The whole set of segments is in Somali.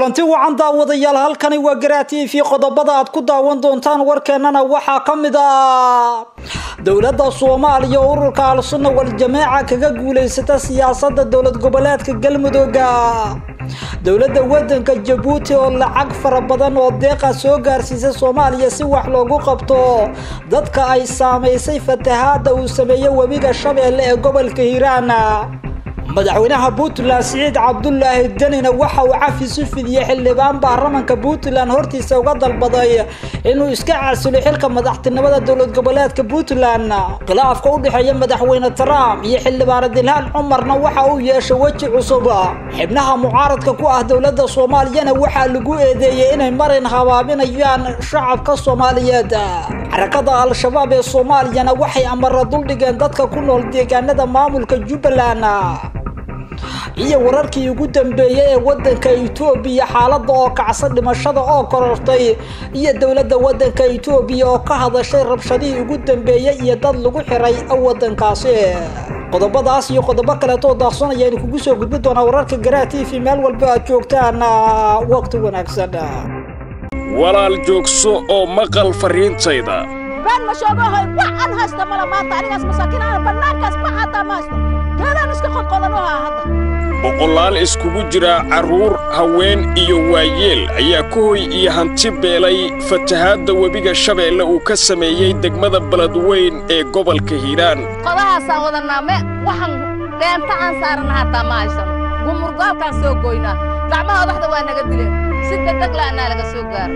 kulanti wacan daawadayaal halkani waa Garaati fi qodobada aad ku daawan doontaan warkeenana waxa kamid ah dawladda Soomaaliya ururka al-Sunna wal Jamaaca kaga guuleysata siyaasadda dawlad goboleedka Galmudug dawladda wadanka Djibouti oo lacag fara badan oo deeqa soo gaarsiisay Soomaaliya si wax loogu qabto dadka ay saameysay fatahaada uu sameeyay wabiga Shabeelle ee gobolka Hiiraan madaxweynaha Puntland Saciid Cabdullaahi Danina waxa uu cafis u fidiyay xildhibaan baarlamaanka Puntland hortiisa uga dalbaday inuu iska casilo xilka madaxtinimada dawlad goboleedka Puntland khilaafka u dhaxeeya madaxweyne Trump iyo xildhibaan Dilhaan Cumarna waxa uu yeeshay waji cusub xubnaha mucaaradka ku ah dawladda Soomaaliya waxa lagu eedeeyay inay marin habaabinayaan shacabka Soomaaliyeed xarakada al-shabaab ee Soomaaliya waxay amar dul dhigeen dadka ku nool deegaanada maamulka Jubbaland iyo wararkii ugu dambeeyay ee wadanka Itoobiya xaaladda oo kacsan dhimashada oo korortay iyo dawladda wadanka Itoobiya oo ka hadashay rabshadii ugu dambeeyay iyo dad lagu xiray wadankaasi qodobadaas iyo qodobo kale oo daaqsanaya in kugu soo gudbin doona wararka Garaati fi meel walba aad joogtaan waqti wanaagsan walaal joogso oo maqal fariintayda baan ma shoobahay waxaan haysta malaamaanta anigaas masaakiinana banaankaas ma hada maasto كذا نسكت قلنا هذا boqolaal iskugu jira caruur haween iyo waayeel ayaa kooy iyo hanti beelay fatahaada wabiga Shabeelle uu ka sameeyay degmada Beledweyne ee gobolka Hiiraan qadahaas wadanaame waxan deenta aan saarna hada maaysan gumurgaabkan soo goyna gacmaha waxda waa naga dileen si degdeg la ana laga soo gaar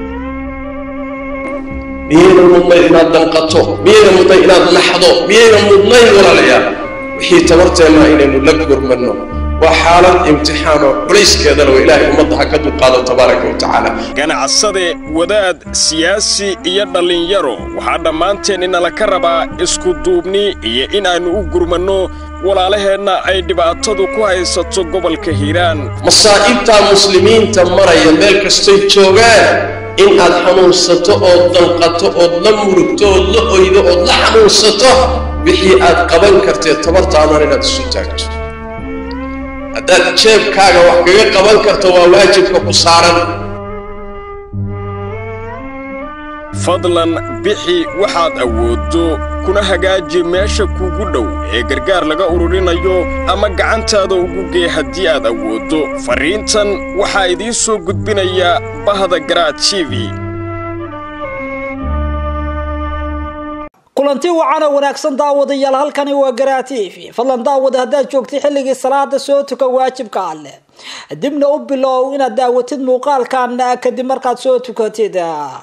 miyayna mudnay inaad danqato miyayna mudnay inaad naxdo miyayna mudnay walaalayaal wixii tabarteena inaynu la gurmano waa xaalad imtixaan oo culeyskeedana waa ilaahay ummadda ka dulqaado tabaaraka wa tacaala ganacsade wadaad siyaasi iyo dhalinyaro waxaa dhammaanteen inala ka rabaa isku duubni iyo in aanu u gurmano walaalaheenna ay dhibaatadu ku haysato gobolka Hiiraan masaa'ibta muslimiinta maraya meel kastoo joogaan in aad xanuunsato oo danqato oo la murugto oo la oydo oo la xanuunsato wixii aad qaban kartay tabartaana inaad isu taagto haddaad jeebkaaga wax kaga qaban karto waa waajibka ku saaran fadlan bixi waxaad awoodo kuna hagaaji meesha kuugu dhow ee gargaar laga ururinayo ama gacantaada ugu gee haddii aad awoodo fariintan waxaa idiin soo gudbinaya bahda Garaati TV kulanti wacan wanaagsan daawadayaal halkani waa Garaati TV fadlan daawada haddaad joogtay xilligii salaada soo tuka waajibka alle dibna u bilow inaad daawatid muuqaalkan kadib markaad soo tukatid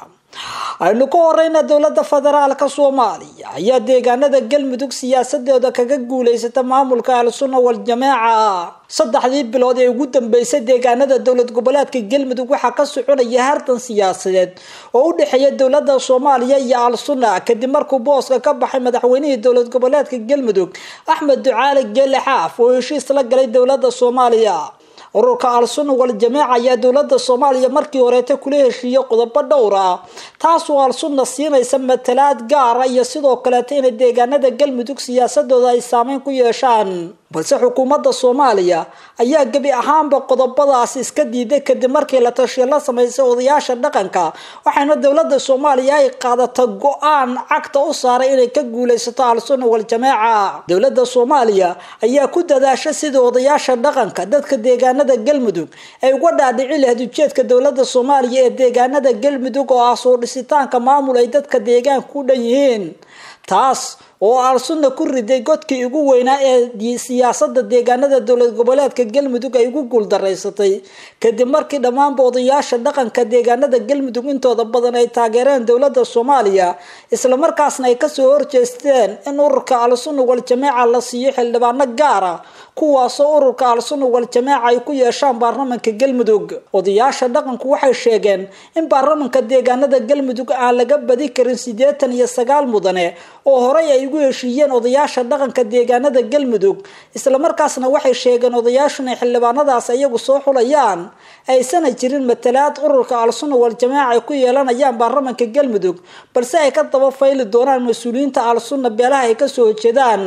aynu ka horeyna dawladda federaalka Soomaaliya ayaa deegaanada Galmudug siyaasadeeda kaga guuleysata maamulka al-Sunna wal Jamaaca saddexdii bilood ee ugu dambeysay deegaanada dawlad goboleedka Galmudug waxa ka soconaya hardan siyaasadeed oo u dhaxeeya dawladda Soomaaliya iyo al-Sunna kadib markuu booska ka baxay madaxweynihii dawlad goboleedka Galmudug Axmed Ducaale Geele Xaaf oo heshiis la galay dawladda Soomaaliya ururka al-Sunna wal Jamaaca ayaa dawladda Soomaaliya markii horeeta kula heshiiyay qodobo dhowr ah taas oo al-Sunna siinaysa matalaad gaar ah iyo sidoo kale in deegaanada Galmudug siyaasadooda ay saameyn ku yeeshaan balse xukuumadda Soomaaliya ayaa gabi ahaanba qodobadaas iska diiday kadib markii la tashiyo la sameeyay odayaasha dhaqanka waxaana dawladda Soomaaliya ay qaadatay go'aan cagta u saaray inay ka guuleysato al-Sunna wal Jamaaca dawladda Soomaaliya ayaa ku dadaashay sidii odayaasha dhaqanka dadka deegaanada Galmudug ay uga dhaadhici lahayd ujeedka dawladda Soomaaliya ee deegaanada Galmudug oo soo dhisitaanka maamul ay dadka deegaanka ku dhan yihiin taas oo al-Sunna ku riday godkii ugu weynaa ee siyaasadda deegaanada dawlad goboleedka Galmudug ay ugu guuldareysatay kadib markii dhammaan odayaasha dhaqanka deegaanada Galmudug intooda badan ay taageereen dawladda Soomaaliya isla markaasna ay ka soo horjeesteen in ururka al-Sunna wal Jamaaca la siiyo xildhibaano gaar ah kuwaas oo ururka al-Sunna wal Jamaaca ay ku yeeshaan baarlamaanka Galmudug odayaasha dhaqanku waxay sheegeen in baarlamaanka deegaanada Galmudug aan laga badi karin 89 mudane oo horay ay ugu heshiiyeen odayaasha dhaqanka deegaanada Galmudug isla markaasna waxay sheegeen odayaashu in xildhibaanadaas ayagu soo xulayaan aysan jirin matalaad ururka al-Sunna wal Jamaaca ay ku yeelanayaan baarlamaanka Galmudug balse ay ka daba fayli doonaan mas'uuliyiinta al-Sunna beelaha ay ka soo jeedaan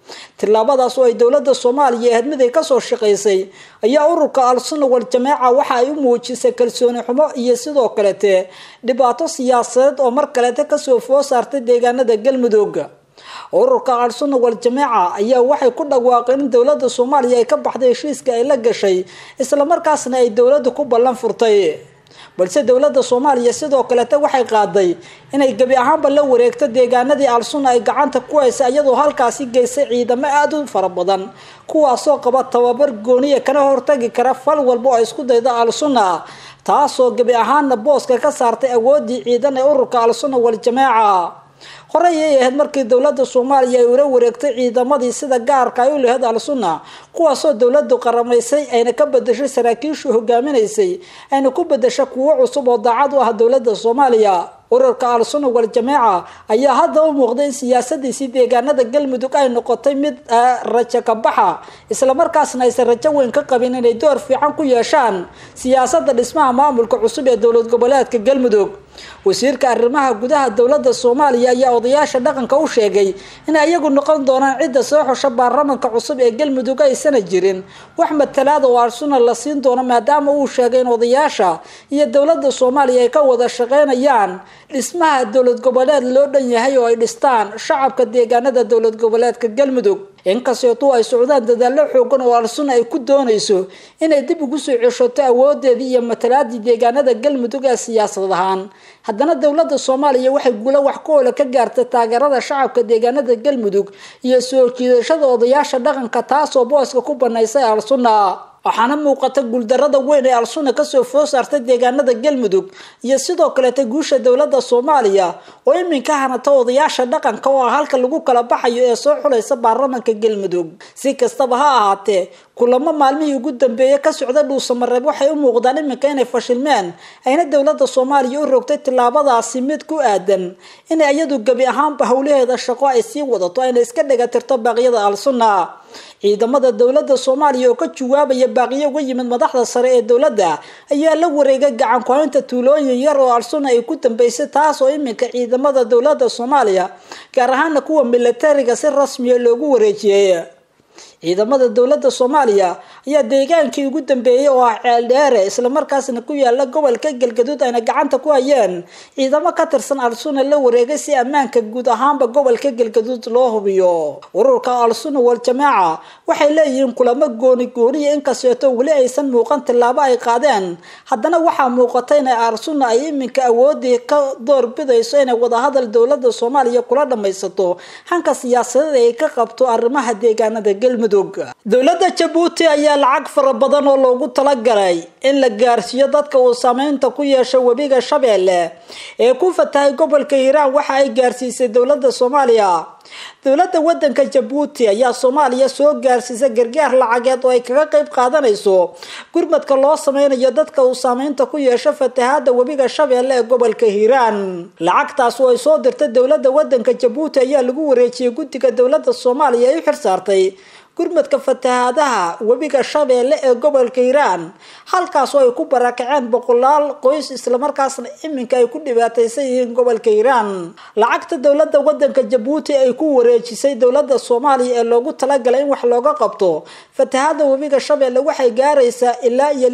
tilaabadaas oo ay dowladda Soomaaliya ahayd mid ay ka soo shaqeysay ayaa ururka al-sunna wal jamaaca waxa ay u muujisay kalsooni xumo iyo sidoo kale dhibaato siyaasadeed oo mar kale ka soo foosartay deegaanada Galmudug. ururka al-sunna wal jamaaca ayaa waxay ku dhawaaqeen in dowladda Soomaaliya ay ka baxday heshiiska ay la gashay isla markaasna ay dowladdu ku ballan furtay balse dowladda Soomaaliya sidoo kale waxay qaaday inay gabi ahaanba la wareegto deegaanadii al-sunna ay gacanta ku haysay iyadoo halkaasi geysay ciidamo aad u fara badan kuwaas oo qaba tababar gooniye kana hortagi kara fal walba oo isku dayda al-sunna taasoo gabi ahaanna booska ka saartay awoodii ciidan ee ururka al-sunna wal jamaaca. horey ay ahayd markii dowladda Soomaaliya ay u wareegtay ciidamadii sida gaarka ay u lahayd al-sunna kuwaasoo dowladdu qaramaysay ayna ka bedeshay saraakiishu hogaaminaysay ayna ku bedeshay kuwo cusub oo daacad u ah dowladda Soomaaliya. ururka al-sunna wal jamaaca ayaa hadda u muuqday in siyaasadiisii deegaanada Galmudug ay noqotay mid rajo ka baxa isla markaasna ay rajo weyn ka qabin inay door fiican ku yeeshaan siyaasadda dhismaha maamulka cusub ee dowlad goboleedka Galmudug. wasiirka arrimaha gudaha dowladda Soomaaliya ayaa odayaasha dhaqanka u sheegay in ayagu noqon doonaan cidda soo xusha baarlamaanka cusub ee Galmudug aysan jirin wax matalaad oo al-sunna la siin doono maadaama uu sheegay in odayaasha iyo dowladda Soomaaliya ay ka wada shaqeynayaan dhismaha dowlad goboleed loo dhan yahay oo ay dhistaan shacabka deegaanada dowlad goboleedka Galmudug. inkastoo ay socdaan dadaallo xoogan oo al-sunna ay ku doonayso inay dib ugu soo ceshato awoodeedii iyo matalaadii deegaanada Galmudug ee siyaasad ahaan haddana dowladda Soomaaliya waxay guulo wax ku ool ka gaartay taageerada shacabka deegaanada Galmudug iyo soo jiidashada odayaasha dhaqanka taasoo booska ku banaysay al-sunna. waxaana muuqata guuldarada weyn ee al-sunna ka soo foosartay deegaanada Galmudug iyo sidoo kale guusha dowladda Soomaaliya oo iminka hanata odayaasha dhaqanka oo halka lagu kala baxayo ee soo xulaysa baarlamaanka Galmudug. si kastaba ha ahaatee kulamo maalmihii ugu dambeeyay ka socda Dhuusamareeb waxay u muuqdaan iminka inay fashilmeen ayna dowladda Soomaaliya u rogtay tilaabadaasi mid ku aadan in iyadu gabi ahaanba hawlaheeda shaqo ay sii wadato ayna iska dhagatirto baaqyada al-sunna. ciidamada dowladda Soomaaliya oo ka jawaabaya baaqiyo uga yimid madaxda sare ee dowladda ayaa la wareegay gacan ku haynta tuulooyin yar oo al-sunna ay ku dambeysay taas oo iminka ciidamada dowladda Soomaaliya gaar ahaan kuwa militariga si rasmi ah loogu wareejiyay. ciidamada dowladda Soomaaliya ayaa deegaankii ugu dambeeyay oo ah Ceeldheere isla markaasna ku yaala gobolka Galgaduud ayna gacanta ku hayeen ciidamo ka tirsan al-sunna la wareegay si ammaanka guud ahaanba gobolka Galgaduud loo hubiyo. ururka al-sunna wal jamaaca waxay leeyihiin kulamo gooni inkastoo wali aysan muuqan tilaabo ay qaadeen haddana waxaa muuqata in al-sunna ay iminka awoodii ka doorbidayso inay wada hadal dowladda Soomaaliya kula dhamaysato hanka siyaasadeed ay ka qabto arrimaha deegaanada Galmudug. dowladda Djibouti ayaa lacag fara badan oo loogu talagalay in la gaarsiiyo dadka uu saameynta ku yeeshay webiga Shabeelle ee ku fatahay gobolka Hiiraan waxa ay gaarsiisay dowladda Soomaaliya. dowladda wadanka Djibouti ayaa Soomaaliya soo gaarsiisay gargaar lacageed oo ay kaga qayb qaadanayso gurmadka loo sameynayo dadka uu saameynta ku yeeshay fatahaada webiga Shabeelle ee gobolka Hiiraan. lacagtaas oo ay soo dirtay dowladda wadanka Djibouti ayaa lagu wareejiyay guddiga dowladda Soomaaliya ay xirsaartay gurmadka fatahaadaha webiga Shabeelle ee gobolka Hiiraan halkaas oo ay ku barakaceen boqolaal qoys isla markaasna iminka ay ku dhibaataysan yihiin gobolka Hiiraan. lacagta dowladda wadanka Djibouti ay ku wareejisay dowladda Soomaaliya ee loogu talagalay in wax looga qabto fatahaada webiga Shabeelle waxay gaaraysaa ilaa iyo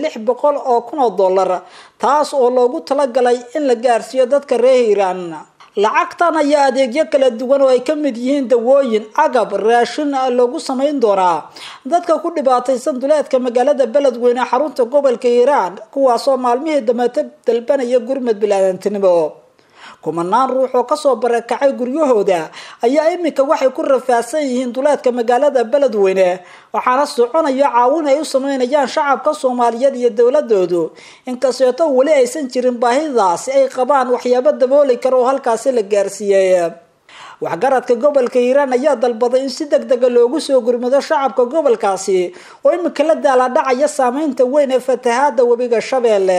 $600,000 taas oo loogu talagalay in la gaarsiiyo dadka reer Hiiraan. lacagtan ayaa adeegyo kala duwan oo ay ka mid yihiin dawooyin agab raashin loogu sameyn doonaa dadka ku dhibaataysan duleedka magaalada Beledweyne xarunta gobolka Hiiraan kuwaas oo maalmihii dambe dalbanaya gurmad bilaadantinimo. kumanaan ruux oo ka soo barakacay guryahooda ayaa iminka waxay ku rafaadsan yihiin duleedka magaalada Beledweyne waxaana soconaya caawin ay u sameynayaan shacabka Soomaaliyeed iyo dowladoodu inkastoo wali aysan jirin baahidaas ay qabaan waxyaabo dabooli karo halkaas la gaarsiiyay. waxgaradka gobolka Hiiraan ayaa dalbaday in si degdeg ah loogu soo gurmado shacabka gobolkaasi oo iminka la daala dhacaya saameynta weyn ee fatahaada webiga Shabeelle.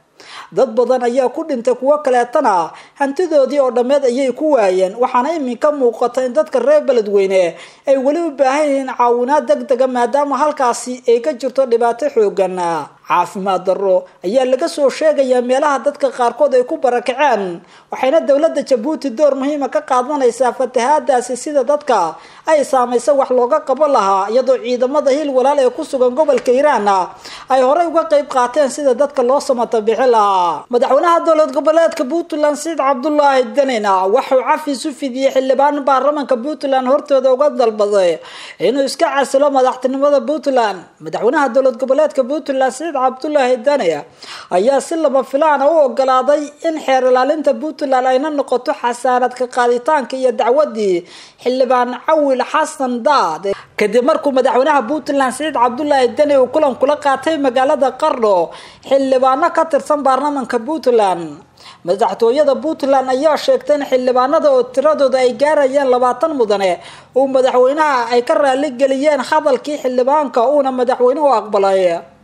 dad badan ayaa ku dhintay kuwa kaleetana hantidoodii oo dhameed ayay ku waayeen waxaana iminka muuqata in dadka reer Beledweyne ay wali u baahan yihiin caawinaad degdeg ah maadaama halkaasi ay ka jirto dhibaato xoogan. caafimaad darro ayaa laga soo sheegayaa meelaha dadka qaarkood ay ku barakaceen waxayna dowladda Djibouti door muhiim ah ka qaadanaysaa fatahaadaasi sida dadka ay saameysay wax looga qaban lahaa iyadoo ciidamada hil walaal ee ku sugan gobolka Hiiraan ay horey uga qayb qaateen sida dadka loo samata bixin lahaa madaxweynaha dowlad goboleedka Puntland Saciid Cabdullaahi Dani wuxuu cafis u fidiyay xildhibaan baarlamaanka Puntland hortooda uga dalbaday inuu iska casilo madaxtinimada Puntland madaxweynaha dowlad goboleedka Puntland Saciid Cabdullaahi Dani ayaa si lama filaan u ogolaaday in xeer ilaalinta Puntland ay noqoto xasaanad ka qaaditaanka iyo dacwadii xildhibaan Cawil Xasan Daad kadib markuu madaxweynaha Puntland Saciid Cabdullaahi Dani uu kulan kula qaatay magaalada Qardho xildhibaano ka tirsan baarlamaanka Puntland madaxtooyada Puntland ayaa sheegtay in xildhibaanada oo tiradooda ay gaarayaan 20 mudane oo madaxweynaha ay ka raali galiyeen hadalkii xildhibaanka uuna madaxweynuhu aqbalay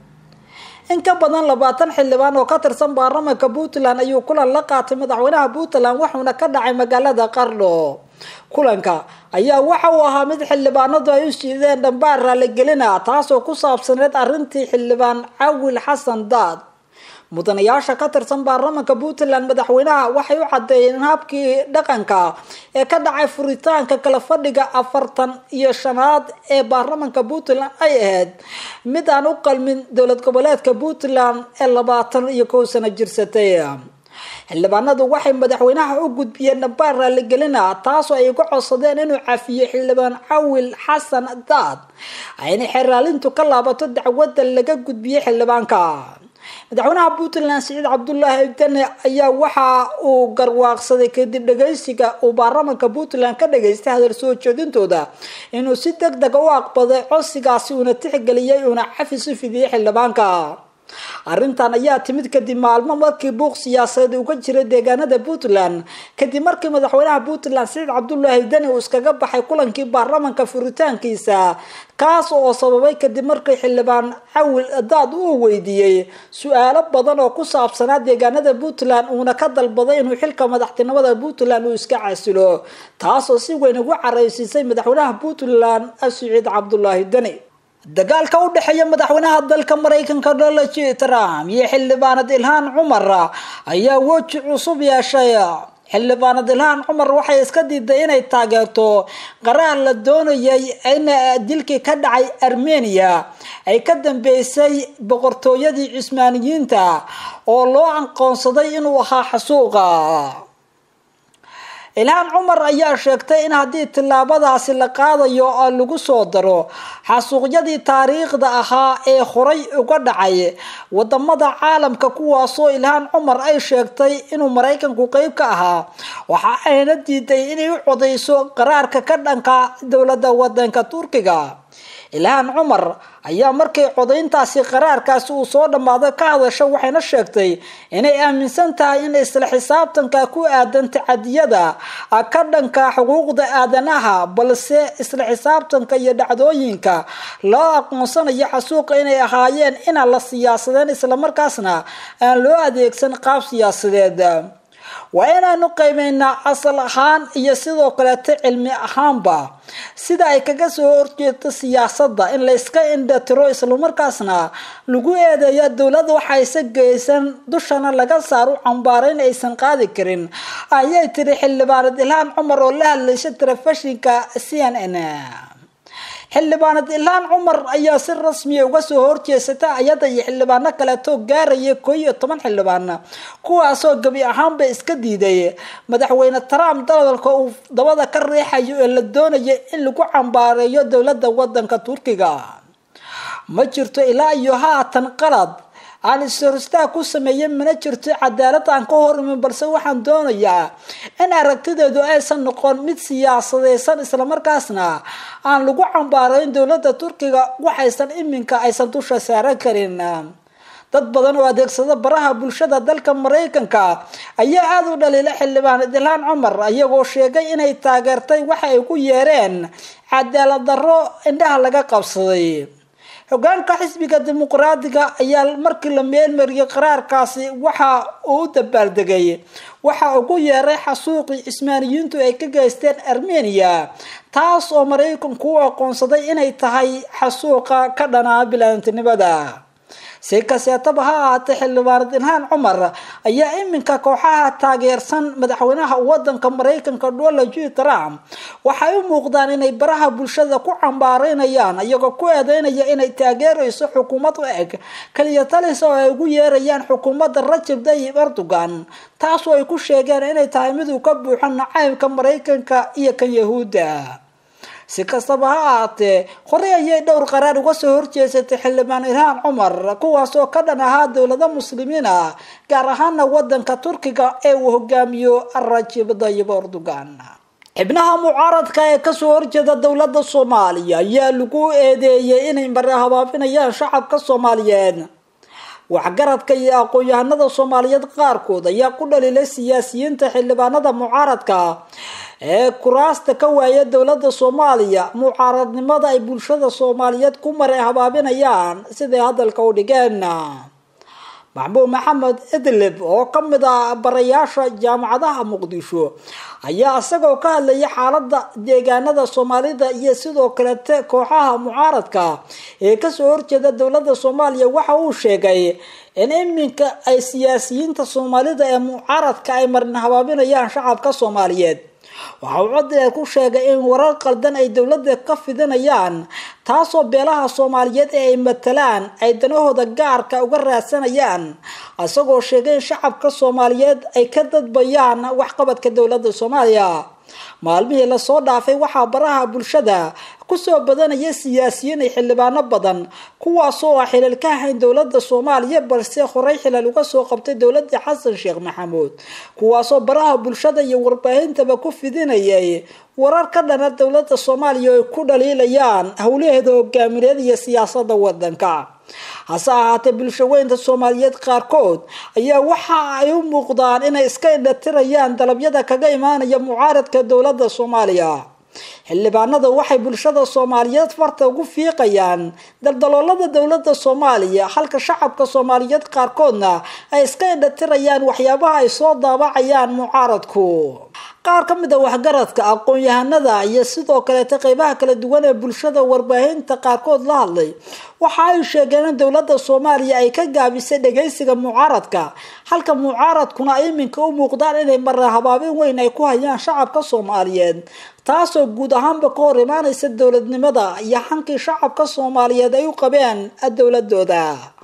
in ka badan 20 xildhibaan oo ka tirsan baarlamaanka Puntland ayuu kulan la qaatay madaxweynaha Puntland wuxuuna ka dhacay magaalada Qardho kulanka ayaa waxa uu ahaa mid xildhibaanadu ay u siideen dhambaar raali gelina taasoo ku saabsaneed arrintii xildhibaan Cawil Xasan Daad mudanayaasha ka tirsan baarlamaanka Puntland madaxweynaha waxay u cadeeyeen habkii dhaqanka ee ka dhacay furitaanka kala fadhiga 45aad ee baarlamaanka Puntland ay ahayd mid aan u qalmin dowlad goboleedka Puntland ee 21 sano jirsatay xildhibaanadu waxay madaxweynaha u gudbiyeen dhambaar raali gelina taasoo ay uga codsadeen inuu cafiyo xildhibaan Cawil Xasan Daad ayna xeraalintu ka laabato dacwadda laga gudbiyay xildhibaanka madaxweynaha Puntland Saciid Cabdullaahi Dani ayaa waxa uu garwaaqsaday kadib dhageysiga uu baarlamaanka Puntland ka dhageystay hadal soo jeedintooda inuu si degdeg u aqbalay codsigaasi una tixgeliyay una cafis u fidiyay xildhibaanka arrintan ayaa timid kadib maalmo markii buuq siyaasadeed uga jiray deegaanada Puntland kadib markii madaxweynaha Puntland Saciid Cabdullaahi Dani uu iskaga baxay kulankii baarlamaanka furitaankiisa kaas oo sababay kadib markii xildhibaan Cawil Daad uu weydiiyay su'aalo badan oo ku saabsan deegaanada Puntland uuna ka dalbaday inuu xilka madaxtinimada Puntland uu iska casilo taasoo si weyn ugu caraysisay madaxweynaha Puntland Saciid Cabdullaahi Dani dagaalka u dhaxeeya madaxweynaha dalka Mareykanka Donald Trump iyo xildhibaanad Ilhaan Cumar ayaa waji cusub yeeshay xildhibaanad Ilhaan Cumar waxay iska diiday inay taageerto qaraar la doonayay in dilkii ka dhacay Armenia ay ka dambeysay boqortooyadii Cusmaaniyiinta oo loo aqoonsaday inuu ahaa xasuuqa Ilhaan Cumar ayaa sheegtay in haddii tilaabadaasi la qaadayo oo lagu soo daro xasuuqyadii taariikhda ahaa ee horay uga dhacay wadamada caalamka kuwaasoo Ilhaan Cumar ay sheegtay inuu Mareykanku qayb ka ahaa waxa ayna diiday inay u codeyso qaraarka ka dhanka dowladda wadanka Turkiga Ilhaan Cumar ayaa markay codeyntaasi qaraarkaasi uu soo dhamaaday ka hadashay waxayna sheegtay inay aaminsan tahay in isla xisaabtanka ku aadan tacadiyada ka dhanka xuquuqda aadanaha balse isla xisaabtanka iyo dhacdooyinka loo aqoonsanayo xasuuqa inay ahaayeen in la siyaasadeen isla markaasna aan loo adeegsan qaab siyaasadeed وأنا نقيمنا أصل أهان يسيدو كلاته علمي أهانبا سيدا أي كاكسو أرجيت السياسة دا إن ليسكا إن دا ترو إسلو مركاسنا لغو إيدا يا دولاد وحايسا جيسان دوشانا لغا سارو عمبارين إيسان قادي كرين آياي تريح اللي بارد إلهان عمر والله اللي شتر فشنكا CNN xildhibaanad Ilhaan Cumar ayaa si rasmi ah uga soo horjeestay ayada iyo xildhibaano kale oo gaaraya 11 xildhibaan kuwaas oo gabi ahaanba iska diiday madaxweyne Trump dalka uu dabada ka riixayo ee la doonayo in lagu cambaareeyo dawladda wadanka Turkiga ma jirto ilaa iyo haatan qalad aan isirsta ku sameeyay mana jirto cadaalad aan ka hormarin balse waxaan doonayaa in aragtideedu aysan noqon mid siyaasadeysan isla markaasna aan lagu cambaareyn dawladda Turkiga waxaysan iminka aysan dusha saaran karin dad badan oo adeegsada baraha bulshada dalka Mareykanka ayaa aad u dhaliilay xildhibaanad Ilhaan Cumar ayagoo sheegay inay taageertay waxa ay ku yeereen cadaalad darro indhaha laga qabsaday hogaanka xisbiga dimuqraadiga ayaa markii la meelmariyay qaraarkaasi waxa uu dabaaldegay waxa ugu yeeray xasuuqii Cusmaaniyiintu ay ka geysteen Armenia taas oo Mareykanku aqoonsaday inay tahay xasuuqa ka dhanaa bilaantinimada si kaseetaba ha ahaatee xildhibaan Ilhaan Cumar ayaa iminka kooxaha taageersan madaxweynaha wadanka Mareykanka Donald Trump waxay u muuqdaan inay baraha bulshada ku cambaareynayaan iyagoo ku eedeynaya inay taageerayso xukuumad u eg kaliya talis oo ay ugu yeerayaan xukuumadda Recep Tayyip Erdogan taasoo ay ku sheegeen inay tahay mid uu ka buuxo nacaybka Mareykanka iyo kan Yahuuda si kastaba ha ahaatee hore ayay dhowr qaraar uga soo horjeesatay xildhibaan Ilhaan Cumar kuwaas oo ka dhan ahaa dowladda muslimiina gaar ahaan wadanka Turkiga ee uu hogaamiyo Recep Tayyip Erdogan xubnaha mucaaradka ee ka soo horjeeda dowladda Soomaaliya ayaa lagu eedeeyay inay marhabaabinayaan shacabka Soomaaliyeed waxgaradka iyo aqoon-yahanada Soomaaliyeed qaarkood ayaa ku dhaliilay siyaasiyiinta xildhibaanada mucaaradka ee kuraasta ka waayay dowladda Soomaaliya mucaaradnimada ay bulshada Soomaaliyeed ku marhabaabinayaan sida hadalka u dhigeen Maxamuud Maxamed Idlib oo kamid ah barayaasha jaamacadaha Muqdisho ayaa asagoo ka hadlaya xaaladda deegaanada Soomaalida iyo sidoo kale kooxaha mucaaradka ee ka soo horjeeda dowladda Soomaaliya waxa uu sheegay in iminka ay siyaasiyiinta Soomaalida ee mucaaradka ay marhabaabinayaan shacabka Soomaaliyeed waxa uu cod ku sheegay in warar qaldan ay dowladda ka fidinayaan taasoo beelaha Soomaaliyeed ee ay matalaan ay danahooda gaarka uga raadsanayaan asagoo sheegay in shacabka Soomaaliyeed ay ka dadbayaan waxqabadka dowladda Soomaaliya maalmihii la soo dhaafay waxaa baraha bulshada kusoo badanaya siyaasiyiin ay xildhibaano badan kuwaas oo xilal ka hayn dowladda Soomaaliya balse horey xilal uga soo qabtay dowladda Xasan Sheekh Maxamuud kuwaas oo baraha bulshada iyo warbaahintaba ku fidinayay warar ka dhan ah dowladda Soomaaliya oo ku dhaliilayaan hawlaheeda hogaamineed iyo siyaasadda wadanka hase ahaatee bulshooyinka Soomaaliyeed qaarkood ayaa waxa ay u muuqdaan inay iska indhatirayaan dalabyada kaga imaanaya mucaaradka dowladda Soomaaliya xildhibaanada waxay bulshada Soomaaliyeed farta ugu fiiqayaan daldaloolada dowladda Soomaaliya halka shacabka Soomaaliyeed qaarkoodna ay iska indhatirayaan waxyaabaha ay soo daabacayaan mucaaradku qaar ka mid ah waxgaradka aqoon-yahanada iyo sidoo kale qaybaha kala duwan ee bulshada warbaahinta qaarkood la hadlay waxa ay sheegeen in dowladda Soomaaliya ay ka gaabisay dhageysiga mucaaradka halka mucaaradkuna ay iminka u muuqdaan inay marhabaabin weyn ay ku hayaan shacabka Soomaaliyeed taasoo guud ahaanba ka hor imaanaysa dowladnimada iyo hankii shacabka Soomaaliyeed ay u qabeen dowladooda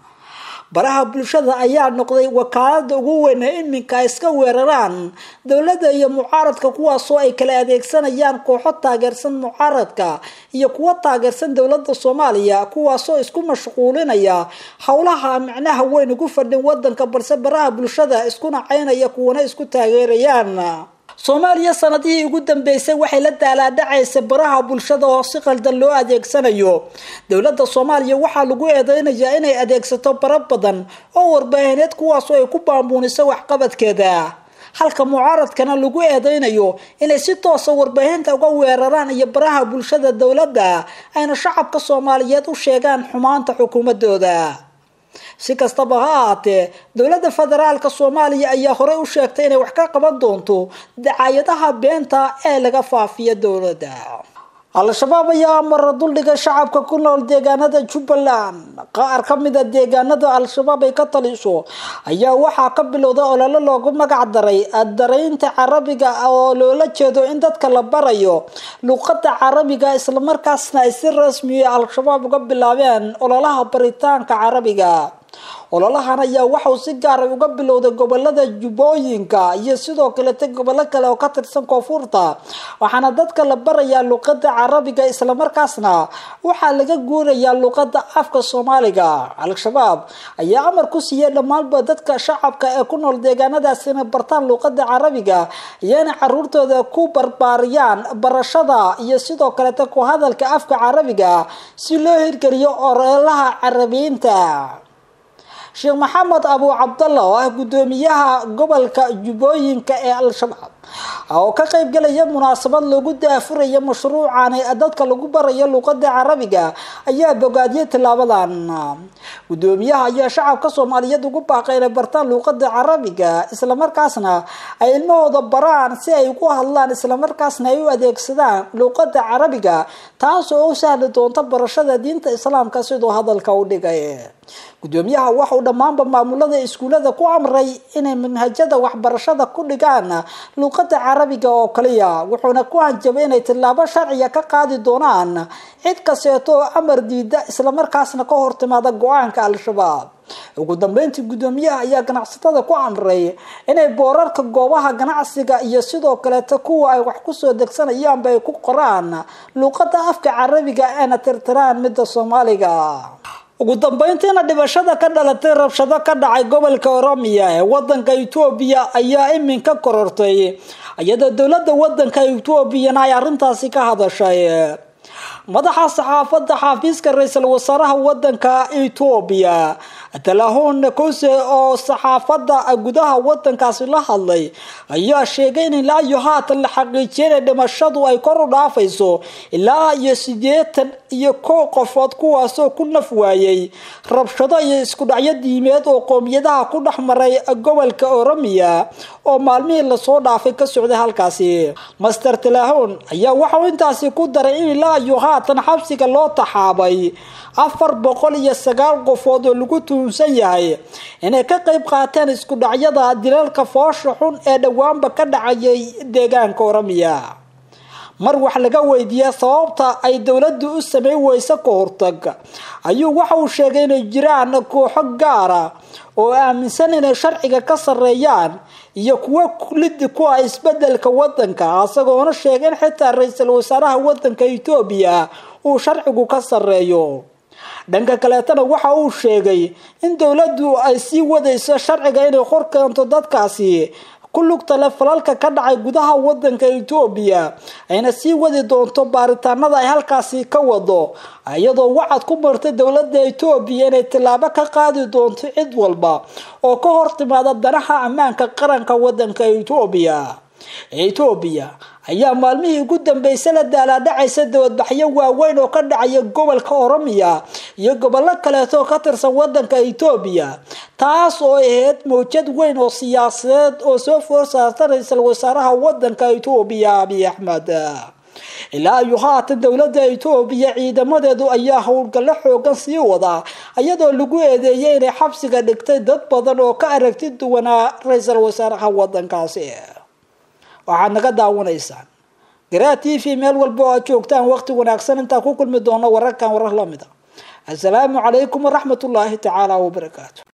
baraha bulshada ayaa noqday wakaalada ugu weyn ee iminka iska weeraraan dowladda iyo mucaaradka kuwaas oo ay kala adeegsanayaan kooxo taageersan mucaaradka iyo kuwa taageersan dowladda Soomaaliya kuwaas oo isku mashquulinaya hawlaha macnaha weyn ugu fadhin wadanka balse baraha bulshada isku nacaynaya kuwana isku taageerayaan Soomaaliya sanadihii ugu dambeysay waxay la daalaadhacaysay baraha bulshada oo si qaldan loo adeegsanayo dowladda Soomaaliya waxa lagu eedeynayaa inay adeegsato bara badan oo warbaahineed kuwaas oo ay ku baabuuniso waxqabadkeeda halka mucaaradkana lagu eedeynayo inay si toos ah warbaahinta uga weeraraan iyo baraha bulshada dowladda ayna shacabka Soomaaliyeed u sheegaan xumaanta xukuumadooda si kastaba ha ahaatee dowladda federaalka Soomaaliya ayaa hore u sheegtay inay wax ka qaban doonto dacaayadaha beenta ee laga faafiyo dowladda al-shabaab ayaa mar duldhiga shacabka ku nool deegaanada Jubbaland qaar ka mid ah deegaanada al-shabaab ay ka taliso ayaa waxaa ka bilowday olole loogu magac daray daraynta Carabiga oo loola jeedo in dadka la barayo luqadda Carabiga isla markaasna ay si rasmi ah al-shabaab uga bilaabeen ololaha baritaanka Carabiga ololahan ayaa waxa uu si gaar ah uga bilowday gobolada Jubbooyinka iyo sidoo kale gobollo kale oo ka tirsan Koonfurta waxaana dadka la barayaa luqadda Carabiga isla markaasna waxa laga guurayaa luqadda afka Soomaaliga al-shabaab ayaa amar ku siiyay dhammaan dadka shacabka ee ku nool deegaanadaas inay bartaan luqadda Carabiga iyana caruurtooda ku barbaariyaan barashada iyo sidoo kale ku hadalka afka Carabiga si loo hirgeliyo ololaha Carabiyiinta Sheikh Maxamed Abu Cabdallah oo ah gudoomiyaha gobolka Jubbooyinka ee al-shabaab oo ka qayb galaya munaasabad lagu daafurayo mashruucan ee dadka lagu barayo luqadda Carabiga ayaa bogaadiyay tilaabadan gudoomiyaha ayaa shacabka Soomaaliyeed ugu baaqay inay bartaan luqadda Carabiga isla markaasna ay ilmahooda baraan si ay ugu hadlaan isla markaasna ay u adeegsadaan luqadda Carabiga taas oo u sahli doonta barashada diinta Islaamka sidoo hadalka u dhigay gudoomiyaha waxa uu dhammaanba maamulada iskuulada ku amray inay manhajada waxbarashada ku dhigaan luqadda carabiga oo kaliya wuxuuna ku hanjabay inay tilaabo sharciya ka qaadi doonaan cid kasteeto amar diida isla markaasna ka hortimaada go'aanka al-shabaab ugu dambeyntii gudoomiyaha ayaa ganacsatada ku amray inay boorarka goobaha ganacsiga iyo sidoo kale kuwa ay wax ku soo degsanayaan bay ku qoraan luqadda afka carabiga ee tirtiraan midda Soomaaliga ugu dambeyntiina dhibashada ka dhalatay rabshado ka dhacay gobolka Oromia ee wadanka Itoobiya ayaa iminka korortay iyadoo dawladda wadanka Itoobiya ay arintaasi ka hadashay madaxa saxaafadda xafiiska ra'iisul wasaaraha wadanka Itoobiya Talahon Kose oo saxaafadda gudaha wadankaasi la hadlay ayaa sheegay in ilaa iyo haatan la xaqiijiyay dhimashadu ay kor u dhaafayso ilaa iyo 81 qofood kuwaas oo ku naf waayay rabshado iyo isku dhacyo diimeed oo qoomiyadaha ku dhaxmaray gobolka Oromia oo maalmihii la soo dhaafay ka socday halkaasi Master Talahon ayaa waxa uu intaasi ku daray in ilaa iyo haatan xabsiga loo taxaabay 409 qofood oo lagu tuunsan yahay inay ka qayb qaateen isku dhacyada dilalka foosha xun ee dhawaanba ka dhacayay deegaanka Oromia mar wax laga weydiiyay sababta ay dawladdu u sameey weyso ka hortag ayuu waxa uu sheegay inay jiraan kooxo gaar ah oo aaminsan inay sharciga ka sareeyaan iyo kuwa kulid ku ah isbedelka wadanka asagoo sheegay in xitaa ra'iisul wasaaraha wadanka Itoobiya uu sharcigu ka sareeyo dhanka kaleetana waxa uu sheegay in dawladdu ay sii wadayso sharciga inay qorkanto dadkaasi kullu talafalalka ka dhacay gudaha wadanka Itoobiya ayna sii wadi doonto baaritaanada ay halkaasi ka wado iyadoo wacad ku martay dawladda Itoobiya inay tilaabo ka qaadi doonto cid walba oo ka hortimaada danaha ammaanka qaranka wadanka Itoobiya ayaa maalmihii ugu dambeysay la daaladhacaysa dawladbaxyo waaweyn oo ka dhacaya gobolka Oromia iyo gobollo kale oo ka tirsan wadanka Itoobiya taas oo ahayd mowjad weyn oo siyaasadeed oo soo foor saartay ra'iisul wasaaraha wadanka Itoobiya Abiy Ahmed ilaa iyo haatan dawladda Itoobiya ciidamadeedu ayaa howlgal xoogan sii wada iyadoo lagu eedeeyay inay xabsiga dhigtay dad badan oo ka aragti duwanaa ra'iisul wasaaraha wadankaasi waxaad naga daawanaysaan Garaa TV meel walba oo joogtaan waqti wanaagsan inta ku kulmi doono wararkan warar la mid ah. Assalaamu calaykum wa rahmatullaahi ta'ala wa barakaatuh.